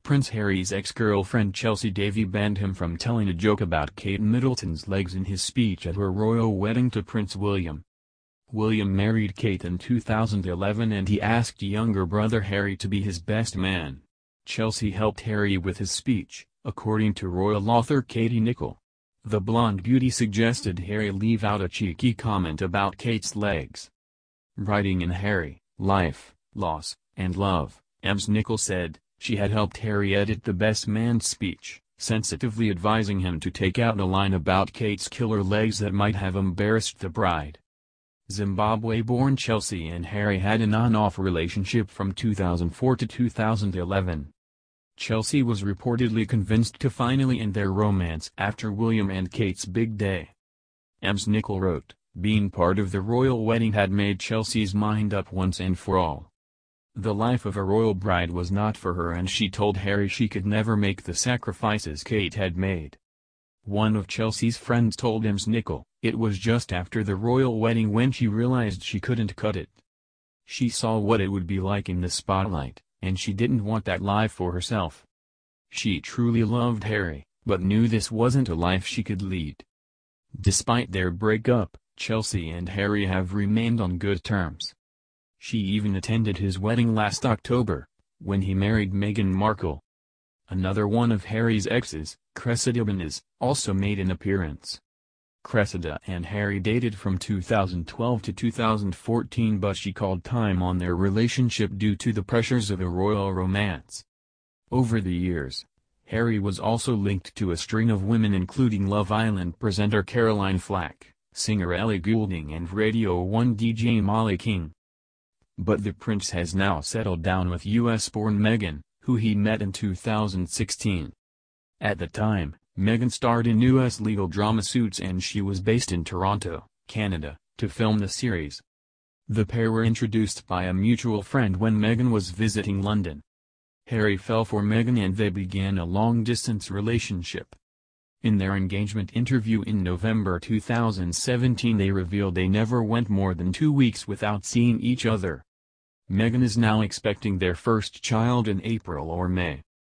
Prince Harry's ex-girlfriend Chelsea Davy banned him from telling a joke about Kate Middleton's legs in his speech at her royal wedding to Prince William. William married Kate in 2011 and he asked younger brother Harry to be his best man. Chelsea helped Harry with his speech, according to royal author Katie Nicholl. The blonde beauty suggested Harry leave out a cheeky comment about Kate's legs. Writing in Harry, Life, Loss, and Love, Ms. Nicholl said, she had helped Harry edit the best man speech, sensitively advising him to take out a line about Kate's killer legs that might have embarrassed the bride. Zimbabwe-born Chelsea and Harry had an on-off relationship from 2004 to 2011. Chelsea was reportedly convinced to finally end their romance after William and Kate's big day. Ms. Nicholl wrote, being part of the royal wedding had made Chelsea's mind up once and for all. The life of a royal bride was not for her and she told Harry she could never make the sacrifices Kate had made. One of Chelsea's friends told Ms. Nicholl, it was just after the royal wedding when she realized she couldn't cut it. She saw what it would be like in the spotlight, and she didn't want that life for herself. She truly loved Harry, but knew this wasn't a life she could lead. Despite their breakup, Chelsea and Harry have remained on good terms. She even attended his wedding last October, when he married Meghan Markle. Another one of Harry's exes, Cressida Ibanez, also made an appearance. Cressida and Harry dated from 2012 to 2014 but she called time on their relationship due to the pressures of a royal romance. Over the years, Harry was also linked to a string of women including Love Island presenter Caroline Flack, singer Ellie Goulding and Radio 1 DJ Molly King. But the prince has now settled down with US-born Meghan, who he met in 2016. At the time, Meghan starred in US legal drama Suits and she was based in Toronto, Canada, to film the series. The pair were introduced by a mutual friend when Meghan was visiting London. Harry fell for Meghan and they began a long-distance relationship. In their engagement interview in November 2017 they revealed they never went more than 2 weeks without seeing each other. Meghan is now expecting their first child in April or May.